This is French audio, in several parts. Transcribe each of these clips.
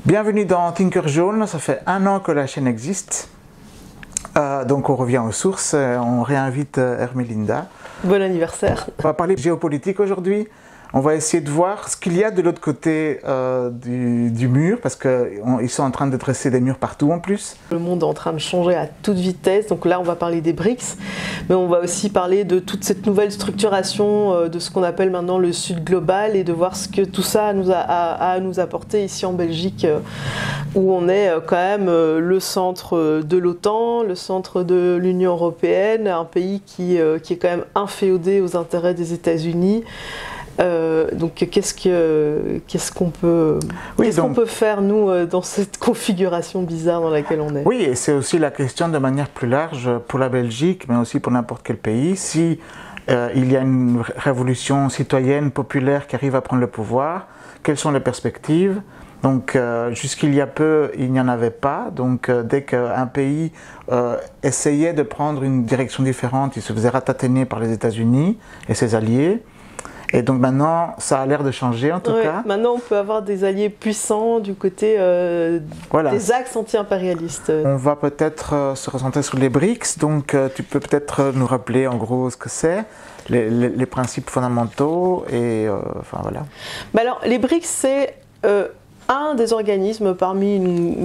Bienvenue dans Thinker Jaune, ça fait 1 an que la chaîne existe. Donc on revient aux sources, on réinvite Hermelinda. Bon anniversaire. On va parler de géopolitique aujourd'hui. On va essayer de voir ce qu'il y a de l'autre côté du mur, parce qu'ils sont en train de dresser des murs partout en plus. Le monde est en train de changer à toute vitesse, donc là on va parler des BRICS, mais on va aussi parler de toute cette nouvelle structuration de ce qu'on appelle maintenant le Sud global et de voir ce que tout ça a à nous apporter ici en Belgique, où on est quand même le centre de l'OTAN, le centre de l'Union européenne, un pays qui est quand même inféodé aux intérêts des États-Unis. Donc qu'est-ce qu'on peut faire nous dans cette configuration bizarre dans laquelle on est? Oui, et c'est aussi la question de manière plus large pour la Belgique, mais aussi pour n'importe quel pays. Si il y a une révolution citoyenne populaire qui arrive à prendre le pouvoir, quelles sont les perspectives? Donc jusqu'il y a peu, il n'y en avait pas. Donc dès qu'un pays essayait de prendre une direction différente, il se faisait ratataner par les États-Unis et ses alliés. Et donc maintenant, ça a l'air de changer en tout cas. Maintenant, on peut avoir des alliés puissants du côté des axes anti-impérialistes. On va peut-être se recentrer sur les BRICS. Donc tu peux peut-être nous rappeler en gros ce que c'est, les principes fondamentaux et enfin voilà. Alors, les BRICS, c'est un des organismes parmi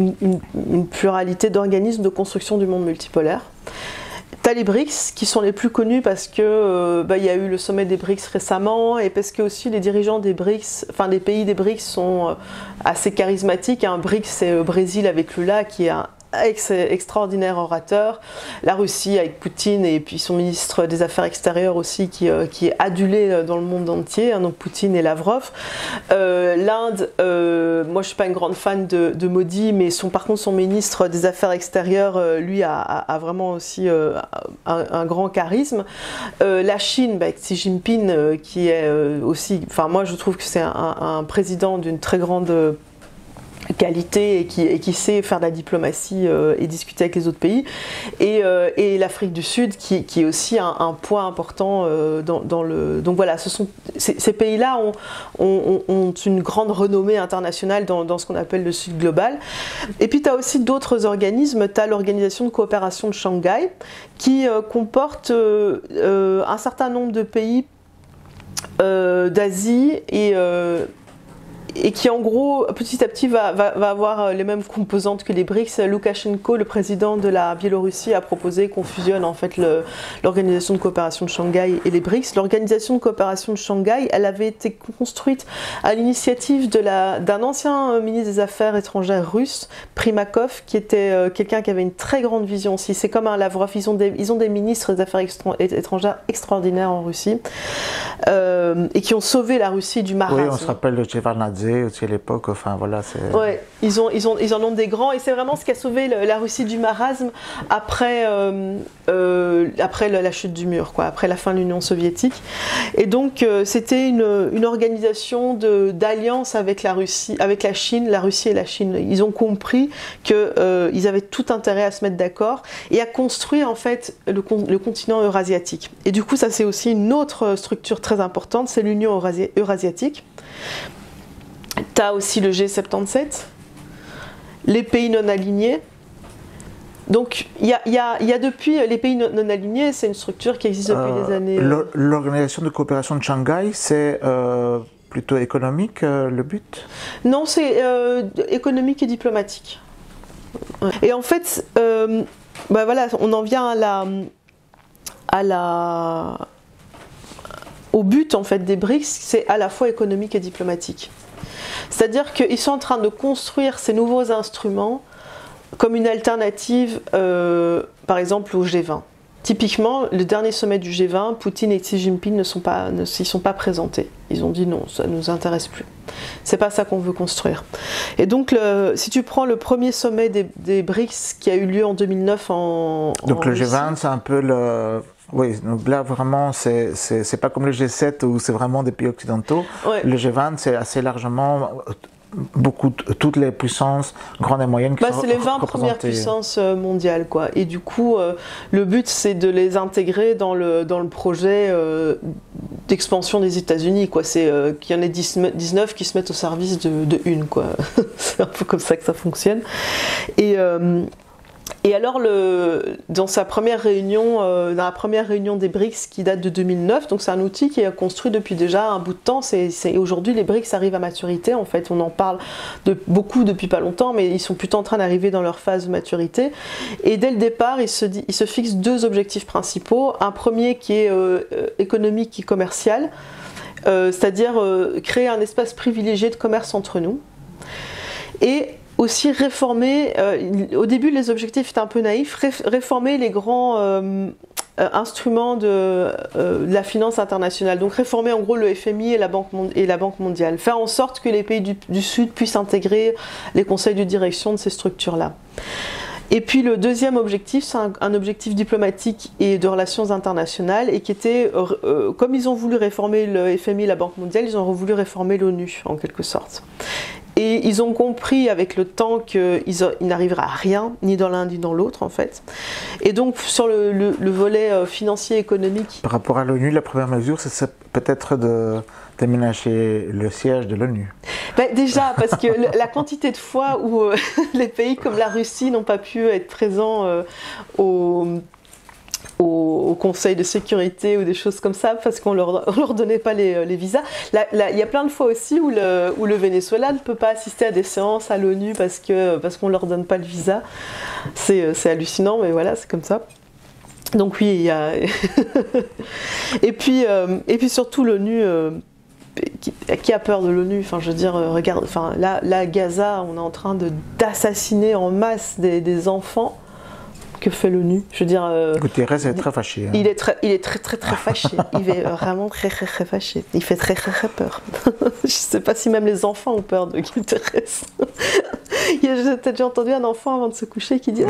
une pluralité d'organismes de construction du monde multipolaire. T'as les BRICS qui sont les plus connus parce que il y a eu le sommet des BRICS récemment et parce que aussi les dirigeants des BRICS, enfin des pays des BRICS sont assez charismatiques. Un BRICS, c'est le Brésil avec Lula qui est un extraordinaire orateur, la Russie avec Poutine et puis son ministre des Affaires extérieures aussi qui est adulé dans le monde entier, hein, donc Poutine et Lavrov. L'Inde, moi je suis pas une grande fan de Modi, mais par contre son ministre des Affaires extérieures, lui a vraiment aussi un grand charisme. La Chine, avec Xi Jinping, qui est aussi, enfin moi je trouve que c'est un président d'une très grande qualité et qui sait faire de la diplomatie et discuter avec les autres pays, et l'Afrique du Sud qui est aussi un point important dans le... Donc voilà, ces pays-là ont une grande renommée internationale dans ce qu'on appelle le Sud global. Et puis tu as aussi d'autres organismes, tu as l'Organisation de coopération de Shanghai qui comporte un certain nombre de pays d'Asie et qui en gros petit à petit va avoir les mêmes composantes que les BRICS. Loukachenko, le président de la Biélorussie, a proposé qu'on fusionne en fait l'Organisation de coopération de Shanghai et les BRICS. L'Organisation de coopération de Shanghai, elle avait été construite à l'initiative d'un ancien ministre des Affaires étrangères russe, Primakov, qui était quelqu'un qui avait une très grande vision aussi. C'est comme un Lavrov, ils ont des ministres des Affaires étrangères extraordinaires en Russie et qui ont sauvé la Russie du marasme. Oui, on se rappelle de Shevardnadze aussi à l'époque, enfin voilà. Ouais, ils en ont des grands et c'est vraiment ce qui a sauvé la Russie du marasme après la chute du mur, quoi, après la fin de l'Union soviétique. Et donc c'était une organisation d'alliance avec la Russie, avec la Chine et la Chine. Ils ont compris qu'ils avaient tout intérêt à se mettre d'accord et à construire en fait le continent eurasiatique. Et du coup, ça c'est aussi une autre structure très importante, c'est l'Union eurasiatique. Tu as aussi le G77, les pays non alignés. Donc il y a depuis les pays non alignés, c'est une structure qui existe depuis des années. L'Organisation de coopération de Shanghai, c'est plutôt économique le but? Non, c'est économique et diplomatique. Ouais. Et en fait, voilà, on en vient au but en fait des BRICS, c'est à la fois économique et diplomatique. C'est-à-dire qu'ils sont en train de construire ces nouveaux instruments comme une alternative, par exemple, au G20. Typiquement, le dernier sommet du G20, Poutine et Xi Jinping ne s'y sont pas présentés. Ils ont dit non, ça ne nous intéresse plus. C'est pas ça qu'on veut construire. Et donc, si tu prends le premier sommet des BRICS qui a eu lieu en 2009 donc le G20, c'est un peu le... Oui, donc là vraiment, c'est pas comme le G7 où c'est vraiment des pays occidentaux. Ouais. Le G20, c'est assez largement toutes les puissances grandes et moyennes qui sont c'est les 20 premières représentées. puissances mondiales, quoi. Et du coup, le but, c'est de les intégrer dans le projet d'expansion des États-Unis, quoi. C'est qu'il y en ait 19 qui se mettent au service de une, quoi. C'est un peu comme ça que ça fonctionne. Et alors, dans la première réunion des BRICS qui date de 2009, donc c'est un outil qui est construit depuis déjà un bout de temps. Aujourd'hui, les BRICS arrivent à maturité. En fait, on en parle beaucoup depuis pas longtemps, mais ils sont plutôt en train d'arriver dans leur phase de maturité. Et dès le départ, ils se fixent deux objectifs principaux. Un premier qui est économique et commercial, c'est-à-dire créer un espace privilégié de commerce entre nous. Et aussi réformer, au début les objectifs étaient un peu naïfs, réformer les grands instruments de la finance internationale. Donc réformer en gros le FMI et la Banque mondiale. Faire en sorte que les pays du Sud puissent intégrer les conseils de direction de ces structures-là. Et puis le deuxième objectif, c'est un objectif diplomatique et de relations internationales, et qui était, comme ils ont voulu réformer le FMI et la Banque mondiale, ils ont voulu réformer l'ONU en quelque sorte. Et ils ont compris avec le temps qu'ils n'arriveraient à rien, ni dans l'un ni dans l'autre en fait. Et donc sur le volet financier économique... Par rapport à l'ONU, la première mesure, c'est peut-être de déménager le siège de l'ONU. Déjà, parce que la quantité de fois où les pays comme la Russie n'ont pas pu être présents au Conseil de sécurité ou des choses comme ça parce qu'on leur donnait pas les visas. Il y a plein de fois aussi où le Venezuela ne peut pas assister à des séances à l'ONU parce qu'on leur donne pas le visa. C'est hallucinant, mais voilà, c'est comme ça. Donc oui, il y a et puis surtout l'ONU. Qui a peur de l'ONU? Enfin, je veux dire, regarde, enfin là, Gaza, on est en train d'assassiner en masse des enfants. Que fait l'ONU? Je veux dire... Guterres est très fâché. Hein. Il est très fâché. Il est vraiment très fâché. Il fait très peur. Je sais pas si même les enfants ont peur de Guterres. J'ai peut-être déjà entendu un enfant avant de se coucher qui dit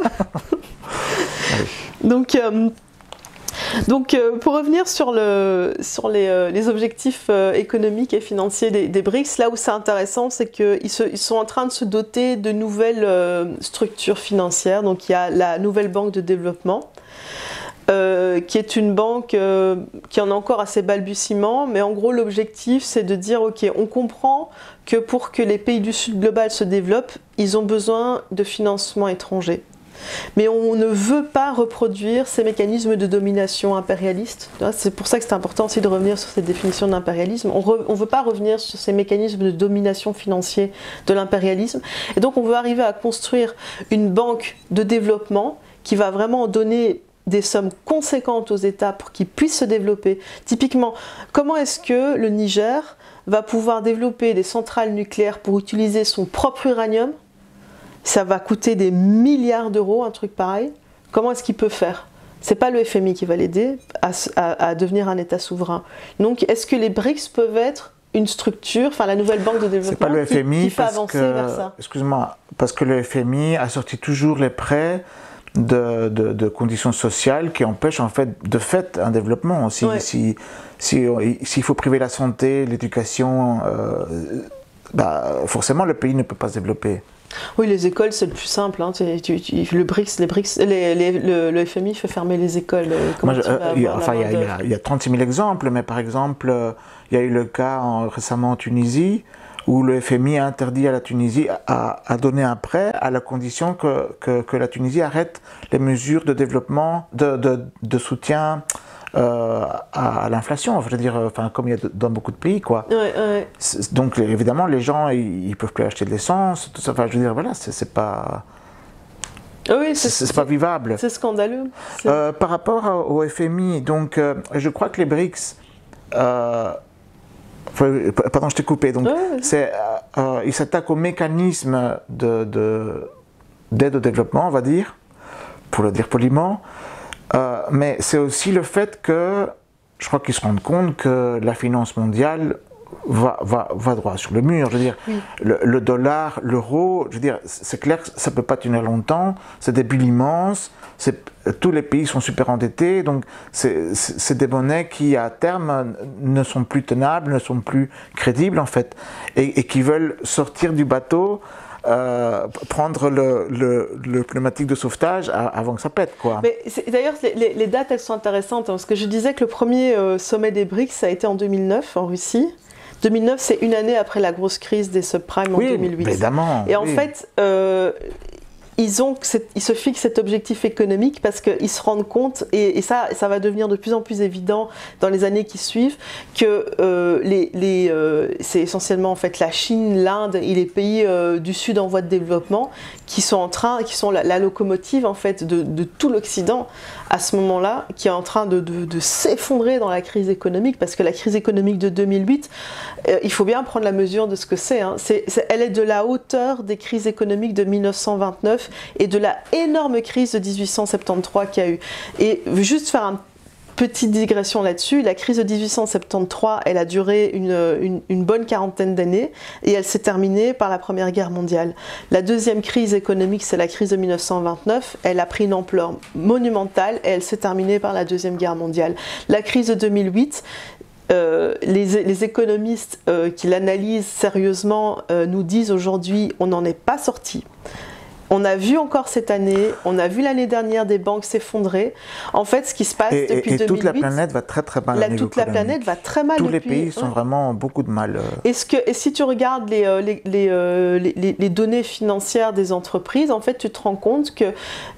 Donc, pour revenir sur les objectifs économiques et financiers des BRICS, là où c'est intéressant, c'est qu'ils sont en train de se doter de nouvelles structures financières. Donc, il y a la nouvelle banque de développement, qui est une banque qui en a encore à ses balbutiements, mais en gros, l'objectif, c'est de dire, ok, on comprend que pour que les pays du Sud global se développent, ils ont besoin de financement étranger. Mais on ne veut pas reproduire ces mécanismes de domination impérialiste. C'est pour ça que c'est important aussi de revenir sur cette définition d'impérialisme. On ne veut pas revenir sur ces mécanismes de domination financière de l'impérialisme. Et donc on veut arriver à construire une banque de développement qui va vraiment donner des sommes conséquentes aux États pour qu'ils puissent se développer. Typiquement, comment est-ce que le Niger va pouvoir développer des centrales nucléaires pour utiliser son propre uranium? Ça va coûter des milliards d'euros, un truc pareil. Comment est-ce qu'il peut faire? C'est pas le FMI qui va l'aider à devenir un État souverain. Donc, est-ce que les BRICS peuvent être une structure, enfin la nouvelle banque de développement pas le FMI qui fait avancer vers ça? Excuse-moi, parce que le FMI a sorti toujours les prêts de conditions sociales qui empêchent en fait de fait un développement. S'il faut priver la santé, l'éducation, forcément le pays ne peut pas se développer. Oui, les écoles, c'est le plus simple. Hein. Le FMI fait fermer les écoles. Il y a 36 000 exemples, mais par exemple, il y a eu le cas récemment en Tunisie, où le FMI a interdit à la Tunisie à donner un prêt à la condition que la Tunisie arrête les mesures de développement, de soutien à l'inflation, je veux dire, comme il y a dans beaucoup de pays, quoi. Donc évidemment, les gens, ils peuvent plus acheter de l'essence, tout ça. Enfin, je veux dire, voilà, c'est pas. Oui, c'est pas vivable. C'est scandaleux. Par rapport au FMI, donc, je crois que les BRICS. Pardon, je t'ai coupé. Donc, ils s'attaquent au mécanisme d'aide au développement, on va dire, pour le dire poliment. Mais c'est aussi le fait que je crois qu'ils se rendent compte que la finance mondiale va droit sur le mur. Je veux dire, oui. le dollar, l'euro, je veux dire, c'est clair que ça ne peut pas tenir longtemps, c'est des bulles immenses, tous les pays sont super endettés, donc c'est des monnaies qui à terme ne sont plus tenables, ne sont plus crédibles en fait, et qui veulent sortir du bateau, prendre le pneumatique de sauvetage avant que ça pète, quoi. Mais d'ailleurs, les dates, elles sont intéressantes, hein, parce que je disais que le premier sommet des BRICS, ça a été en 2009 en Russie. 2009, c'est une année après la grosse crise des subprimes en 2008. Évidemment. Et en fait, ils se fixent cet objectif économique parce qu'ils se rendent compte, et ça va devenir de plus en plus évident dans les années qui suivent, que c'est essentiellement en fait la Chine, l'Inde et les pays du Sud en voie de développement qui sont la locomotive en fait de tout l'Occident à ce moment-là, qui est en train de s'effondrer dans la crise économique, parce que la crise économique de 2008, il faut bien prendre la mesure de ce que c'est. Hein. Elle est de la hauteur des crises économiques de 1929 et de la énorme crise de 1873 qu'il y a eu. Et juste faire une petite digression là-dessus, la crise de 1873, elle a duré une bonne quarantaine d'années et elle s'est terminée par la Première Guerre mondiale. La deuxième crise économique, c'est la crise de 1929, elle a pris une ampleur monumentale et elle s'est terminée par la Deuxième Guerre mondiale. La crise de 2008, les économistes qui l'analysent sérieusement nous disent aujourd'hui on n'en est pas sorti. On a vu encore cette année, on a vu l'année dernière des banques s'effondrer. En fait, ce qui se passe depuis 2008... Et toute la planète va très très mal. Toute la planète va très mal. Tous les pays sont vraiment beaucoup de mal. Et si tu regardes les données financières des entreprises, en fait, tu te rends compte que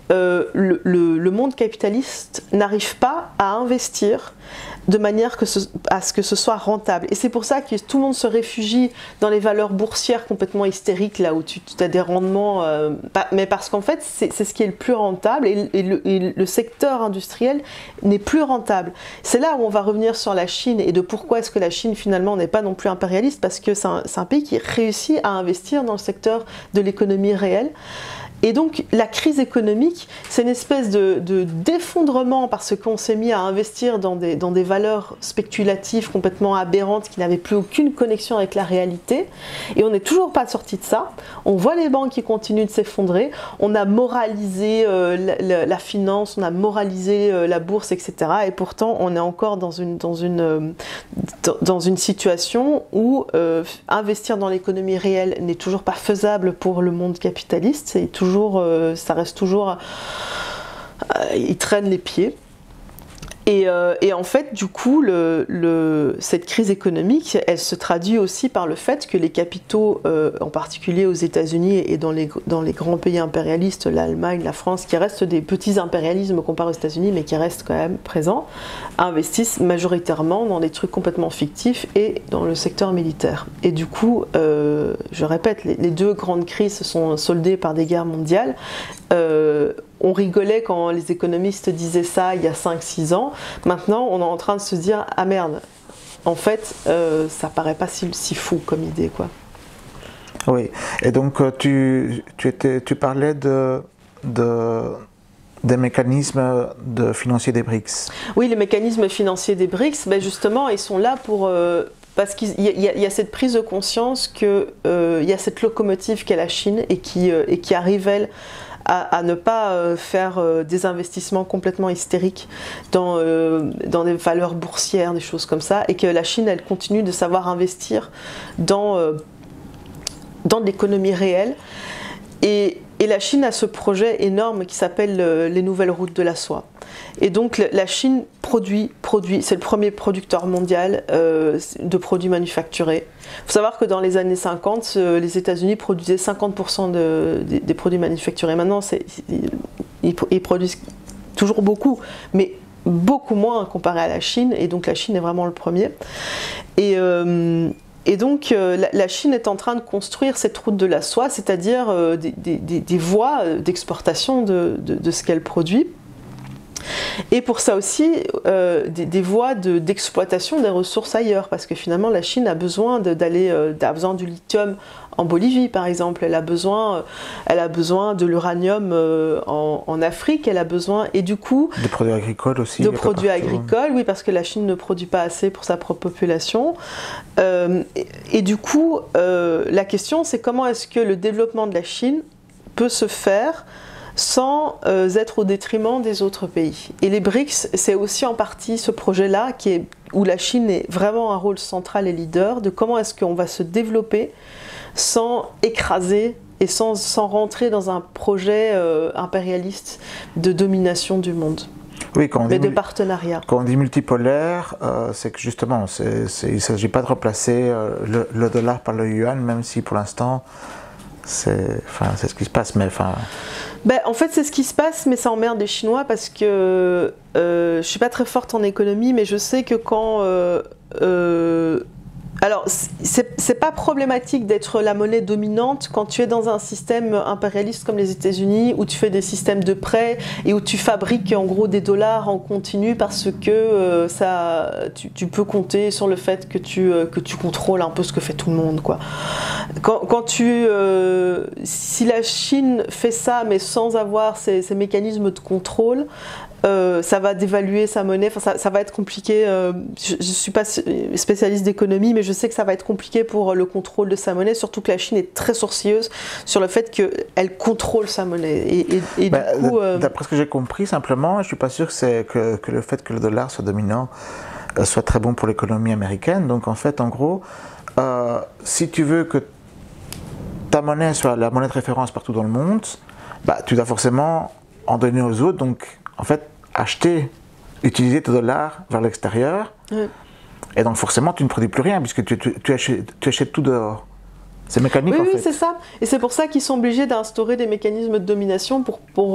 le monde capitaliste n'arrive pas à investir de manière à ce que ce soit rentable. Et c'est pour ça que tout le monde se réfugie dans les valeurs boursières complètement hystériques, là où tu as des rendements... mais parce qu'en fait, c'est ce qui est le plus rentable, et le secteur industriel n'est plus rentable. C'est là où on va revenir sur la Chine, et de pourquoi est-ce que la Chine, finalement, n'est pas non plus impérialiste, parce que c'est un pays qui réussit à investir dans le secteur de l'économie réelle. Et donc la crise économique, c'est une espèce d'effondrement parce qu'on s'est mis à investir dans des valeurs spéculatives complètement aberrantes qui n'avaient plus aucune connexion avec la réalité. Et on n'est toujours pas sorti de ça. On voit les banques qui continuent de s'effondrer. On a moralisé la finance, on a moralisé la bourse, etc. Et pourtant, on est encore dans une situation où investir dans l'économie réelle n'est toujours pas faisable pour le monde capitaliste. C'est toujours, ça reste toujours, il traîne les pieds. Et en fait, du coup, cette crise économique, elle se traduit aussi par le fait que les capitaux, en particulier aux États-Unis et dans les grands pays impérialistes, l'Allemagne, la France, qui restent des petits impérialismes comparés aux États-Unis, mais qui restent quand même présents, investissent majoritairement dans des trucs complètement fictifs et dans le secteur militaire. Et du coup, je répète, les deux grandes crises se sont soldées par des guerres mondiales. On rigolait quand les économistes disaient ça il y a 5-6 ans. Maintenant, on est en train de se dire « Ah merde, en fait, ça paraît pas si fou comme idée, quoi. » Oui, et donc tu parlais des mécanismes financiers des BRICS. Oui, les mécanismes financiers des BRICS, ben justement, ils sont là pour... parce qu'il y a cette prise de conscience qu'il y a cette locomotive qu'est la Chine et qui arrive, elle, à ne pas faire des investissements complètement hystériques dans des valeurs boursières, des choses comme ça, et que la Chine, elle continue de savoir investir dans l'économie réelle. Et la Chine a ce projet énorme qui s'appelle les nouvelles routes de la soie. Et donc la Chine produit, c'est le premier producteur mondial de produits manufacturés. Il faut savoir que dans les années 50, les États-Unis produisaient 50% des produits manufacturés. Maintenant, ils produisent toujours beaucoup, mais beaucoup moins comparé à la Chine, et donc la Chine est vraiment le premier. Et donc la Chine est en train de construire cette route de la soie, c'est-à-dire des voies d'exportation de ce qu'elle produit. Et pour ça aussi, des voies d'exploitation des ressources ailleurs, parce que finalement la Chine a besoin a besoin du lithium en Bolivie par exemple, elle a besoin de l'uranium en Afrique, elle a besoin, et du coup... Des produits agricoles aussi. De produits agricoles, oui, parce que la Chine ne produit pas assez pour sa propre population. Et du coup, la question c'est comment est-ce que le développement de la Chine peut se faire sans être au détriment des autres pays. Et les BRICS, c'est aussi en partie ce projet-là où la Chine est vraiment un rôle central et leader de comment est-ce qu'on va se développer sans écraser et sans rentrer dans un projet impérialiste de domination du monde. Oui, mais de partenariat. Quand on dit multipolaire, c'est que justement, il ne s'agit pas de remplacer le dollar par le yuan, même si pour l'instant, c'est ce qui se passe. Mais en fait, c'est ce qui se passe, mais ça emmerde les Chinois parce que je ne suis pas très forte en économie, mais je sais que quand... alors, c'est pas problématique d'être la monnaie dominante quand tu es dans un système impérialiste comme les États-Unis, où tu fais des systèmes de prêts et où tu fabriques en gros des dollars en continu parce que tu peux compter sur le fait que tu contrôles un peu ce que fait tout le monde, quoi. Si la Chine fait ça, mais sans avoir ces mécanismes de contrôle, ça va dévaluer sa monnaie, ça va être compliqué. Je ne suis pas spécialiste d'économie, mais je sais que ça va être compliqué pour le contrôle de sa monnaie, surtout que la Chine est très sourcilleuse sur le fait qu'elle contrôle sa monnaie. Du coup, d'après ce que j'ai compris, simplement, je ne suis pas sûr que le fait que le dollar soit dominant soit très bon pour l'économie américaine. Donc en fait, en gros, si tu veux que ta monnaie soit la monnaie de référence partout dans le monde, tu dois forcément en donner aux autres. Donc en fait, utiliser tes dollars vers l'extérieur, et donc forcément tu ne produis plus rien puisque tu achètes tout dehors. C'est mécanique en fait. Oui, c'est ça. Et c'est pour ça qu'ils sont obligés d'instaurer des mécanismes de domination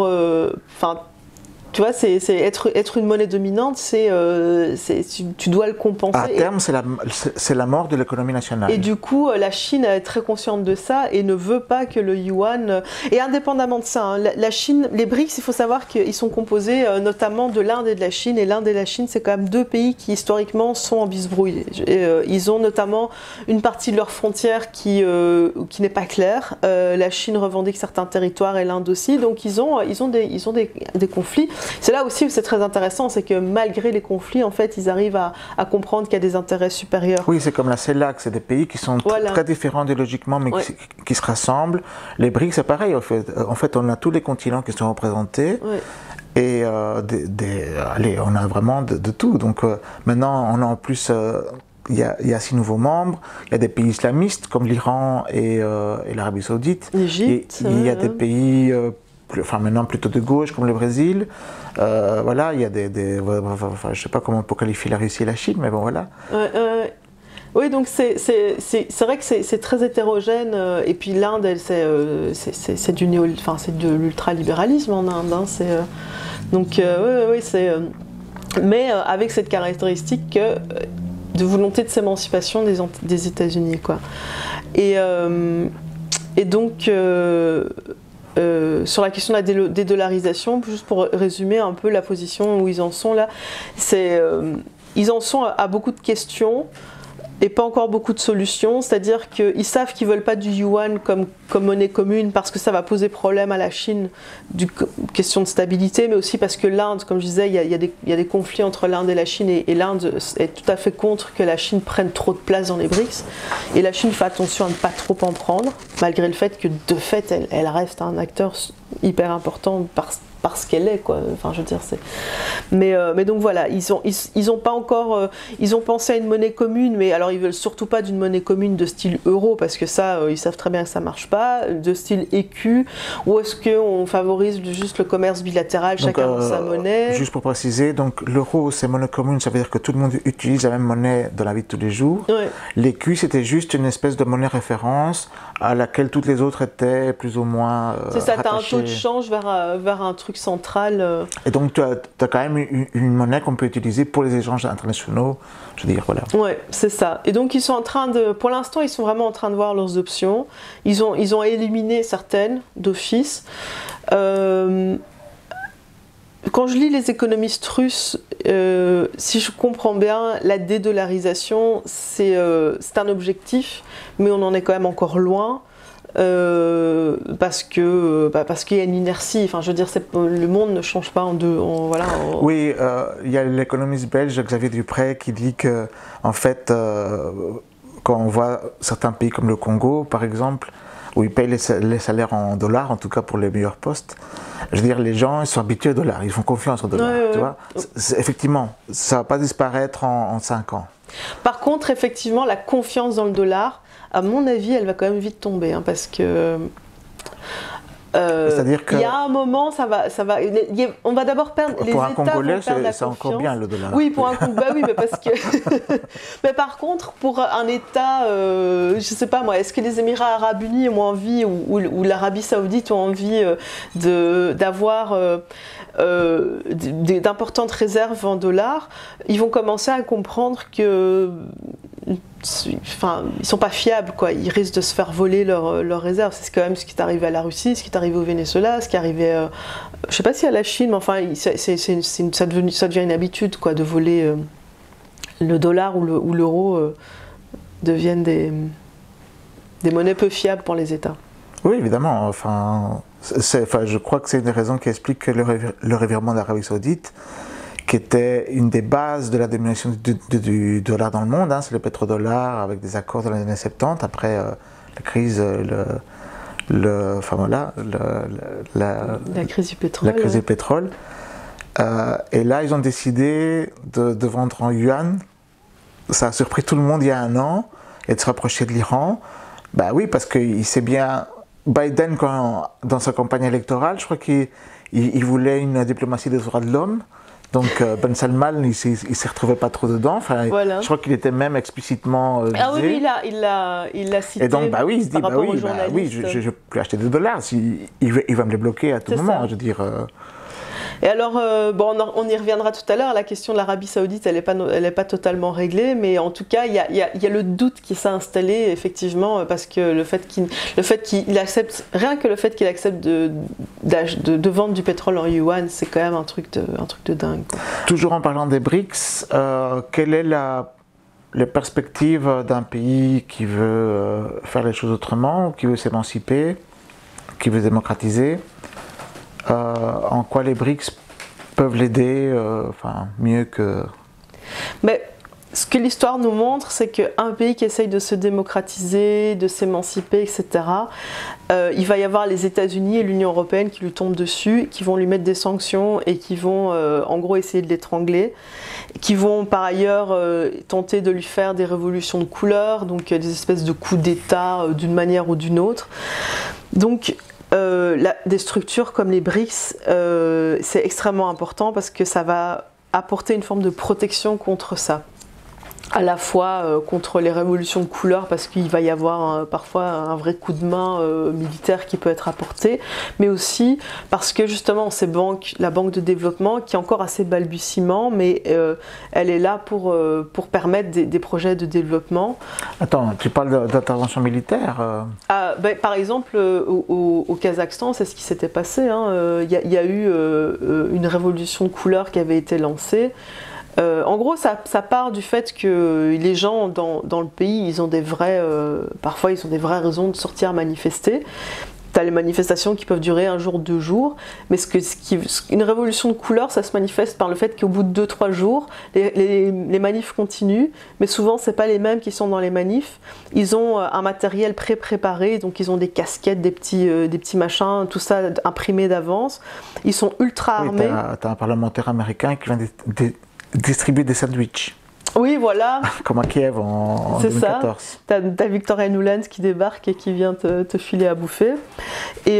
tu vois, être une monnaie dominante, tu dois le compenser. À terme, c'est la mort de l'économie nationale. Et du coup, la Chine est très consciente de ça et ne veut pas que le yuan... Et indépendamment de ça, hein, la Chine, les BRICS, il faut savoir qu'ils sont composés notamment de l'Inde et de la Chine. Et l'Inde et la Chine, c'est quand même deux pays qui historiquement sont en bisbrouille. Ils ont notamment une partie de leur frontière qui n'est pas claire. La Chine revendique certains territoires et l'Inde aussi. Donc ils ont des conflits. C'est là aussi où c'est très intéressant, c'est que malgré les conflits, en fait, ils arrivent à comprendre qu'il y a des intérêts supérieurs. Oui, c'est comme la CELAC, c'est des pays qui sont très différents idéologiquement, mais qui se rassemblent. Les BRICS, c'est pareil, en fait, on a tous les continents qui sont représentés. Et on a vraiment de tout. Donc maintenant, on a en plus... Il y a 6 nouveaux membres, il y a des pays islamistes comme l'Iran et l'Arabie Saoudite. L'Égypte. Il y a des pays... maintenant plutôt de gauche comme le Brésil, voilà, il y a je ne sais pas comment on peut qualifier la Russie et la Chine, mais bon voilà. Oui, donc c'est vrai que c'est très hétérogène, et puis l'Inde, c'est de l'ultralibéralisme en Inde, hein, mais avec cette caractéristique de volonté de s'émancipation des États-Unis, quoi. Et donc sur la question de la dédollarisation, juste pour résumer un peu la position où ils en sont là, ils en sont à beaucoup de questions et pas encore beaucoup de solutions, c'est-à-dire qu'ils savent qu'ils ne veulent pas du yuan comme monnaie commune parce que ça va poser problème à la Chine, question de stabilité, mais aussi parce que l'Inde, comme je disais, il y a des conflits entre l'Inde et la Chine, et l'Inde est tout à fait contre que la Chine prenne trop de place dans les BRICS, et la Chine fait attention à ne pas trop en prendre, malgré le fait que de fait elle reste un acteur hyper important parce qu'elle est, quoi. Enfin, je veux dire, mais donc voilà, ils ont pas encore, ils ont pensé à une monnaie commune, mais alors ils veulent surtout pas d'une monnaie commune de style euro, parce que ça, ils savent très bien que ça marche pas, de style écu, ou est-ce qu'on favorise juste le commerce bilatéral, chacun dans sa monnaie. Juste pour préciser, donc l'euro c'est monnaie commune, ça veut dire que tout le monde utilise la même monnaie dans la vie de tous les jours. Ouais. L'écu c'était juste une espèce de monnaie référence à laquelle toutes les autres étaient plus ou moins c'est ça, tu as un taux de change vers un truc central. Et donc tu as quand même une monnaie qu'on peut utiliser pour les échanges internationaux, je veux dire, voilà. Ouais, c'est ça. Et donc ils sont en train pour l'instant ils sont vraiment en train de voir leurs options. Ils ont éliminé certaines d'office. quand je lis les économistes russes, si je comprends bien, la dédollarisation, c'est un objectif, mais on en est quand même encore loin. Parce qu'il y a une inertie. Enfin, je veux dire, le monde ne change pas en deux. Oui, il y a l'économiste belge Xavier Dupré qui dit que, en fait, quand on voit certains pays comme le Congo, par exemple, où ils payent les salaires en dollars, en tout cas pour les meilleurs postes, je veux dire, les gens ils sont habitués au dollar, ils font confiance au dollar. Tu vois, effectivement, ça ne va pas disparaître en 5 ans. Par contre, effectivement, la confiance dans le dollar, à mon avis, elle va quand même vite tomber, hein, parce que c'est-à-dire que il y a un moment, on va d'abord perdre les États. Pour un Congolais, c'est encore bien le dollar. Oui, pour un Congolais, oui, mais parce que. Mais par contre, pour un État, je sais pas moi, est-ce que les Émirats Arabes Unis ont envie ou l'Arabie Saoudite ont envie d'avoir d'importantes réserves en dollars? Ils vont commencer à comprendre que. Enfin, ils sont pas fiables, quoi. Ils risquent de se faire voler leurs réserves. C'est quand même ce qui est arrivé à la Russie, ce qui est arrivé au Venezuela, ce qui est arrivé, je sais pas si à la Chine, mais enfin, ça devient une habitude, quoi, de voler le dollar ou l'euro deviennent des monnaies peu fiables pour les États. Oui, évidemment. Enfin, je crois que c'est une des raisons qui explique que le revirement de l'Arabie Saoudite, qui était une des bases de la domination du dollar dans le monde, hein, c'est le pétrodollar avec des accords dans les années 70, après la crise, la crise du pétrole. La crise du pétrole. Et là, ils ont décidé de vendre en yuan. Ça a surpris tout le monde il y a 1 an, et de se rapprocher de l'Iran. Bah oui, parce qu'il sait bien, Biden, dans sa campagne électorale, je crois qu'il voulait une diplomatie des droits de l'homme. Donc Ben Salman, il s'y retrouvait pas trop dedans. Enfin, voilà. Je crois qu'il était même explicitement visé. Ah oui, il l'a cité. Et donc, il se dit, je peux acheter des dollars. Il va me les bloquer à tout moment. Je veux dire. Et alors, on y reviendra tout à l'heure. La question de l'Arabie Saoudite, elle est pas totalement réglée, mais en tout cas, il y a le doute qui s'est installé effectivement parce que le fait qu'il accepte, rien que le fait qu'il accepte de vendre du pétrole en yuan, c'est quand même un truc de dingue, quoi. Toujours en parlant des BRICS, quelle est les perspectives d'un pays qui veut faire les choses autrement, qui veut s'émanciper, qui veut démocratiser? En quoi les BRICS peuvent l'aider mieux que... Mais ce que l'histoire nous montre, c'est qu'un pays qui essaye de se démocratiser, de s'émanciper, etc., il va y avoir les États-Unis et l'Union européenne qui lui tombent dessus, qui vont lui mettre des sanctions et qui vont en gros essayer de l'étrangler, qui vont par ailleurs tenter de lui faire des révolutions de couleur, donc des espèces de coups d'État d'une manière ou d'une autre. Donc des structures comme les BRICS, c'est extrêmement important parce que ça va apporter une forme de protection contre ça. À la fois contre les révolutions de couleur parce qu'il va y avoir parfois un vrai coup de main militaire qui peut être apporté, mais aussi parce que justement la banque de développement qui est encore assez balbutiement, mais elle est là pour permettre des projets de développement. Attends, tu parles d'intervention militaire par exemple, au Kazakhstan, c'est ce qui s'était passé. Il y a eu une révolution de couleur qui avait été lancée. En gros, ça part du fait que les gens dans le pays, parfois ils ont des vraies raisons de sortir manifester. Tu as les manifestations qui peuvent durer 1 jour, 2 jours, mais une révolution de couleur, ça se manifeste par le fait qu'au bout de 2-3 jours, les manifs continuent, mais souvent c'est pas les mêmes qui sont dans les manifs. Ils ont un matériel pré-préparé, donc ils ont des casquettes, des petits machins, tout ça imprimé d'avance. Ils sont ultra armés. Tu as un parlementaire américain qui vient distribuer des sandwichs. Oui, voilà. Comme à Kiev en 2014. C'est ça. T'as Victoria Nuland qui débarque et qui vient te filer à bouffer. Et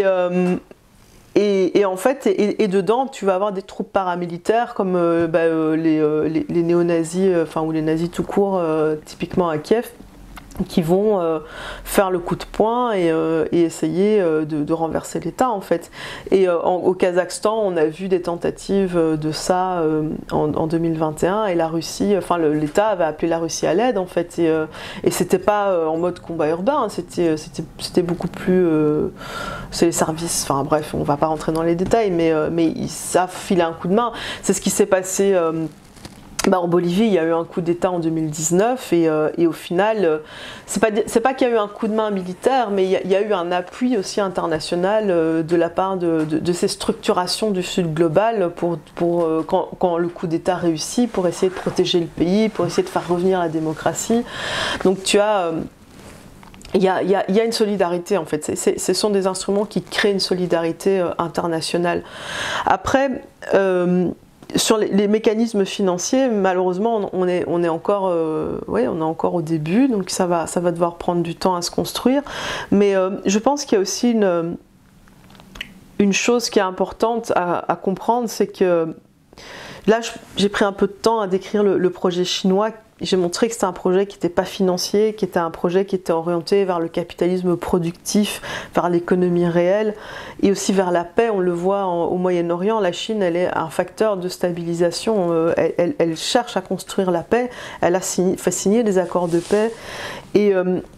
en fait, dedans, tu vas avoir des troupes paramilitaires comme les néo-nazis, ou les nazis tout court, typiquement à Kiev, qui vont faire le coup de poing et essayer de renverser l'État en fait. Et au Kazakhstan, on a vu des tentatives de ça en 2021 et la Russie, enfin l'État avait appelé la Russie à l'aide en fait et c'était pas en mode combat urbain, c'était beaucoup plus c'est les services, enfin bref, on va pas rentrer dans les détails, mais ils savent filer un coup de main. C'est ce qui s'est passé. En Bolivie, il y a eu un coup d'État en 2019 et au final, c'est pas qu'il y a eu un coup de main militaire, mais il y a eu un appui aussi international de la part de ces structurations du Sud global quand le coup d'État réussit, pour essayer de protéger le pays, pour essayer de faire revenir la démocratie. Donc tu as... Il y a une solidarité en fait, ce sont des instruments qui créent une solidarité internationale. Après... sur les mécanismes financiers, malheureusement, on est encore au début, donc ça va devoir prendre du temps à se construire. Mais je pense qu'il y a aussi une chose qui est importante à comprendre, c'est que là, j'ai pris un peu de temps à décrire le projet chinois. J'ai montré que c'était un projet qui n'était pas financier, qui était un projet qui était orienté vers le capitalisme productif, vers l'économie réelle et aussi vers la paix. On le voit au Moyen-Orient, la Chine, elle est un facteur de stabilisation. Elle cherche à construire la paix, elle a fait signer des accords de paix et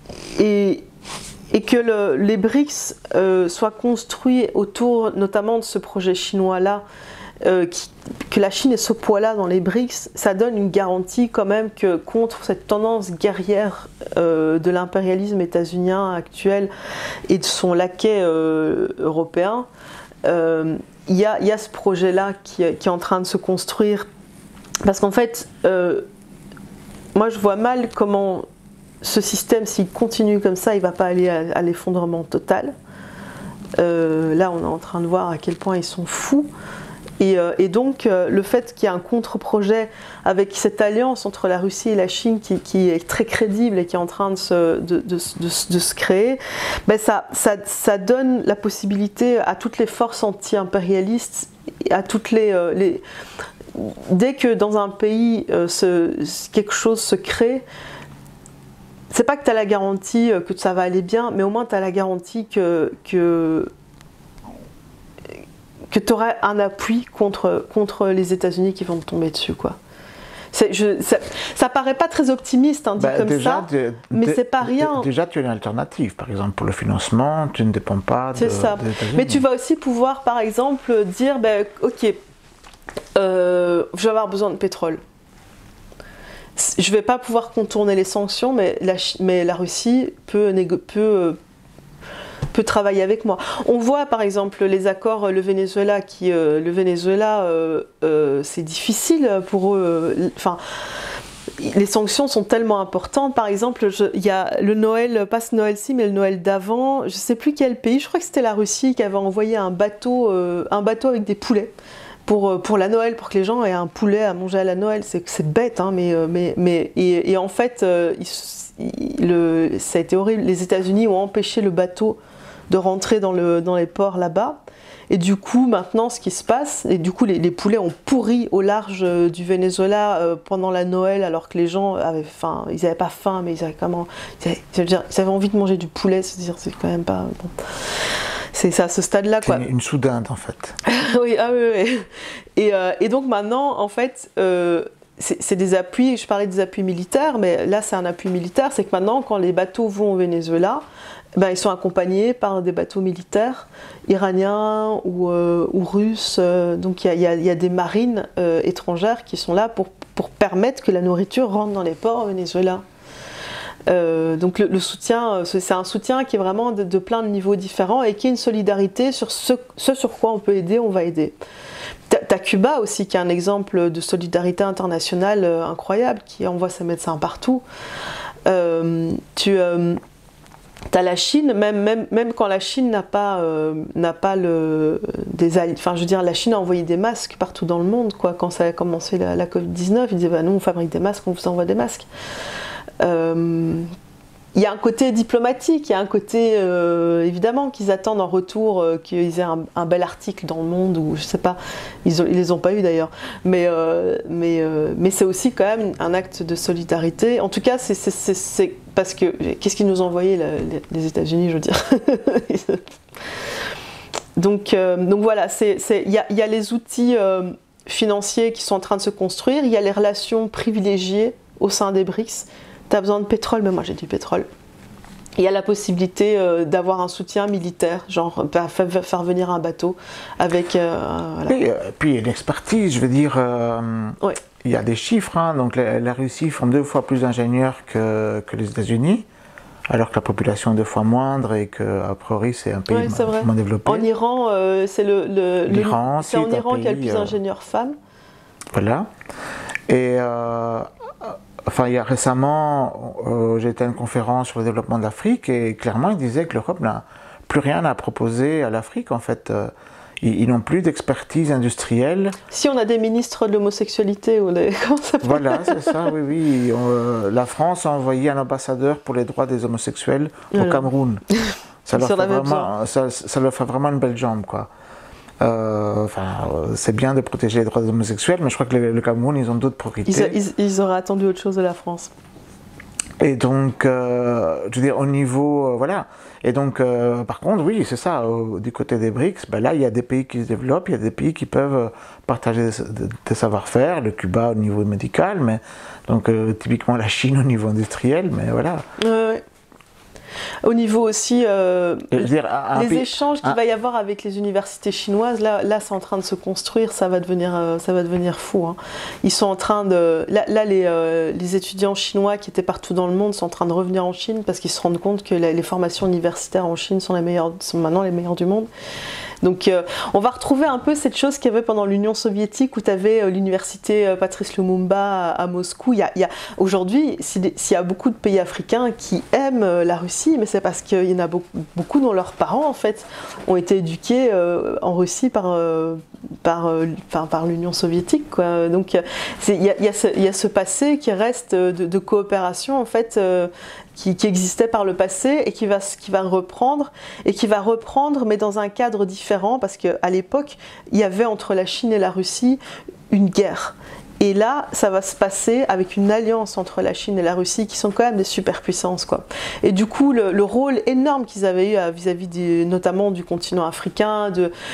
que les BRICS soient construits autour notamment de ce projet chinois-là, que la Chine ait ce poids-là dans les BRICS, ça donne une garantie quand même que contre cette tendance guerrière de l'impérialisme états-unien actuel et de son laquais européen, il y a ce projet-là qui est en train de se construire. Parce qu'en fait, moi je vois mal comment ce système, s'il continue comme ça, il ne va pas aller à l'effondrement total. Là, on est en train de voir à quel point ils sont fous. Et donc, le fait qu'il y ait un contre-projet avec cette alliance entre la Russie et la Chine qui est très crédible et qui est en train de se créer, ben ça donne la possibilité à toutes les forces anti-impérialistes, à toutes dès que dans un pays quelque chose se crée, c'est pas que tu as la garantie que ça va aller bien, mais au moins tu as la garantie que tu auras un appui contre les États-Unis qui vont te tomber dessus, quoi. Ça paraît pas très optimiste dit comme déjà, ça, mais c'est pas rien. Déjà, tu as une alternative. Par exemple, pour le financement, tu ne dépends pas des États-Unis. Mais tu vas aussi pouvoir, par exemple, dire, ok, je vais avoir besoin de pétrole. Je vais pas pouvoir contourner les sanctions, mais la Russie peut travailler avec moi. On voit par exemple les accords, le Venezuela, c'est difficile pour eux. Enfin, les sanctions sont tellement importantes. Par exemple, il y a le Noël, pas ce Noël-ci, mais le Noël d'avant, je sais plus quel pays, je crois que c'était la Russie qui avait envoyé un bateau avec des poulets. Pour la Noël, pour que les gens aient un poulet à manger à la Noël. C'est bête, hein, mais en fait, ça a été horrible. Les États-Unis ont empêché le bateau de rentrer dans les ports là-bas. Et du coup, maintenant, ce qui se passe, et du coup, les poulets ont pourri au large du Venezuela pendant la Noël, alors que les gens avaient faim. Ils n'avaient pas faim, mais ils avaient envie de manger du poulet. C'est-à-dire, c'est quand même pas... Bon. C'est à ce stade-là, quoi. C'est une Soudinde, en fait. Oui. Et donc maintenant, en fait, c'est des appuis, je parlais des appuis militaires, mais là c'est un appui militaire, c'est que maintenant quand les bateaux vont au Venezuela, ils sont accompagnés par des bateaux militaires iraniens ou russes, donc il y a des marines étrangères qui sont là pour permettre que la nourriture rentre dans les ports au Venezuela. Donc le soutien, c'est un soutien qui est vraiment de plein de niveaux différents et qui est une solidarité sur ce sur quoi on peut aider, on va aider. T'as Cuba aussi qui est un exemple de solidarité internationale incroyable, qui envoie ses médecins partout. T'as la Chine, même quand la Chine n'a pas enfin je veux dire, la Chine a envoyé des masques partout dans le monde, quoi. Quand ça a commencé la Covid-19, ils disaient nous on fabrique des masques, on vous envoie des masques. il y a un côté diplomatique, il y a un côté évidemment qu'ils attendent en retour qu'ils aient un bel article dans le Monde, ou je sais pas, ils les ont pas eu d'ailleurs, mais c'est aussi quand même un acte de solidarité. En tout cas, c'est parce que qu'est-ce qu'ils nous ont envoyé les États-Unis, je veux dire. Donc voilà, il y a les outils financiers qui sont en train de se construire, il y a les relations privilégiées au sein des BRICS. Tu as besoin de pétrole, mais moi j'ai du pétrole. Il y a la possibilité d'avoir un soutien militaire, genre faire venir un bateau avec... voilà. Et puis il y a une expertise, je veux dire, Ouais. il y a des chiffres, hein, donc la Russie forme 2 fois plus d'ingénieurs que les États-Unis, alors que la population est 2 fois moindre et qu'a priori c'est un pays Ouais, moins développé. En Iran, c'est l'Iran, c'est en Iran qu'il y a le plus d'ingénieurs femmes. Voilà. Et enfin, il y a récemment, j'ai été à une conférence sur le développement de l'Afrique et clairement, ils disaient que l'Europe n'a plus rien à proposer à l'Afrique. En fait, ils n'ont plus d'expertise industrielle. Si on a des ministres de l'homosexualité ou des... Comment ça s'appelle ? Voilà, c'est ça, oui. La France a envoyé un ambassadeur pour les droits des homosexuels au Cameroun. Ça leur fait vraiment une belle jambe, quoi. C'est bien de protéger les droits des homosexuels, mais je crois que le Cameroun, ils ont d'autres priorités. Ils auraient attendu autre chose de la France. Et donc, je veux dire, au niveau... voilà. Et donc, par contre, oui, c'est ça, du côté des BRICS, ben là, il y a des pays qui se développent, il y a des pays qui peuvent partager des savoir-faire, le Cuba au niveau médical, mais donc typiquement la Chine au niveau industriel, mais voilà. Ouais. Au niveau aussi, les pays, échanges qu'il va y avoir avec les universités chinoises, là c'est en train de se construire, ça va devenir fou. Hein. Ils sont en train de... Là les étudiants chinois qui étaient partout dans le monde sont en train de revenir en Chine parce qu'ils se rendent compte que les formations universitaires en Chine sont maintenant les meilleures du monde. Donc on va retrouver un peu cette chose qu'il y avait pendant l'Union soviétique où tu avais l'université Patrice Lumumba à Moscou. Aujourd'hui, s'il y a beaucoup de pays africains qui aiment la Russie, mais c'est parce qu'il y en a beaucoup dont leurs parents en fait ont été éduqués en Russie par l'Union soviétique, quoi. Donc il y a ce passé qui reste de coopération en fait qui existait par le passé et qui va reprendre mais dans un cadre différent parce qu'à l'époque il y avait entre la Chine et la Russie une guerre. Et là, ça va se passer avec une alliance entre la Chine et la Russie qui sont quand même des superpuissances, quoi. Et du coup, le rôle énorme qu'ils avaient eu vis-à-vis notamment du continent africain,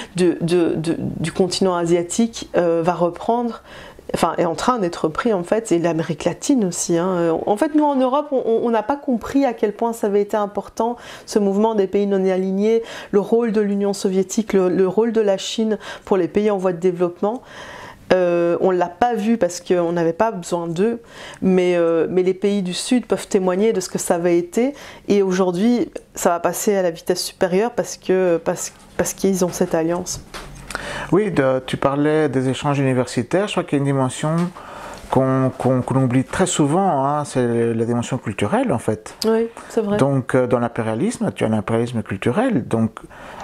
du continent asiatique, va reprendre. Enfin, est en train d'être pris en fait, et l'Amérique latine aussi. Hein. En fait, nous en Europe, on n'a pas compris à quel point ça avait été important, ce mouvement des pays non alignés, le rôle de l'Union soviétique, le rôle de la Chine pour les pays en voie de développement. On ne l'a pas vu parce qu'on n'avait pas besoin d'eux, mais les pays du Sud peuvent témoigner de ce que ça avait été, et aujourd'hui, ça va passer à la vitesse supérieure parce qu'ils ont cette alliance. Oui, tu parlais des échanges universitaires. Je crois qu'il y a une dimension qu'on oublie très souvent, hein, c'est la dimension culturelle en fait. Oui, c'est vrai. Donc dans l'impérialisme, tu as l'impérialisme culturel. Donc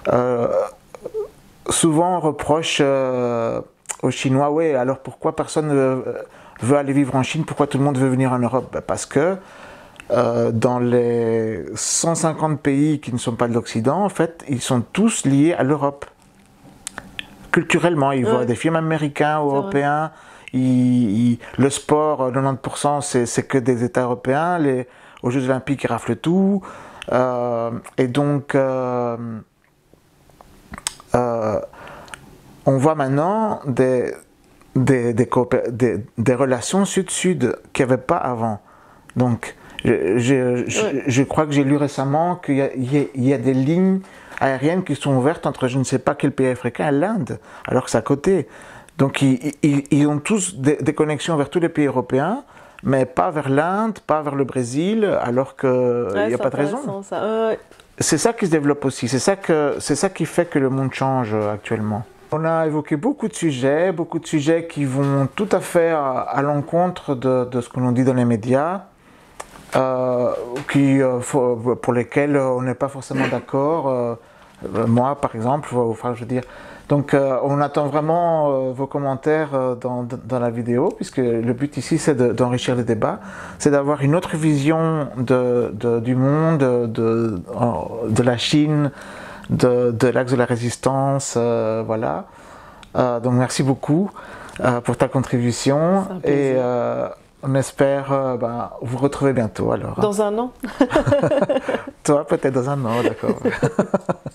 souvent on reproche aux Chinois, oui, alors pourquoi personne ne veut aller vivre en Chine, pourquoi tout le monde veut venir en Europe? Parce que dans les 150 pays qui ne sont pas de l'Occident, en fait, ils sont tous liés à l'Europe. Culturellement, ils voient des films américains ou européens, le sport, 90% c'est que des États européens, aux Jeux Olympiques ils raflent tout, et donc on voit maintenant des relations sud-sud qu'il n'y avait pas avant. Donc je crois que j'ai lu récemment qu'il y a des lignes aériennes qui sont ouvertes entre je ne sais pas quel pays africain et l'Inde, alors que c'est à côté. Donc ils ont tous des connexions vers tous les pays européens, mais pas vers l'Inde, pas vers le Brésil, alors qu'il n'y a pas de raison. C'est ça qui se développe aussi, c'est ça qui fait que le monde change actuellement. On a évoqué beaucoup de sujets qui vont tout à fait à l'encontre de ce que l'on dit dans les médias, pour lesquels on n'est pas forcément d'accord. Moi, par exemple, je veux dire, Donc on attend vraiment vos commentaires dans la vidéo, puisque le but ici c'est d'enrichir le débat, c'est d'avoir une autre vision du monde, de la Chine, de l'axe de la résistance, voilà. Donc merci beaucoup pour ta contribution et on espère vous retrouver bientôt alors. Dans un an. Toi peut-être dans un an, d'accord.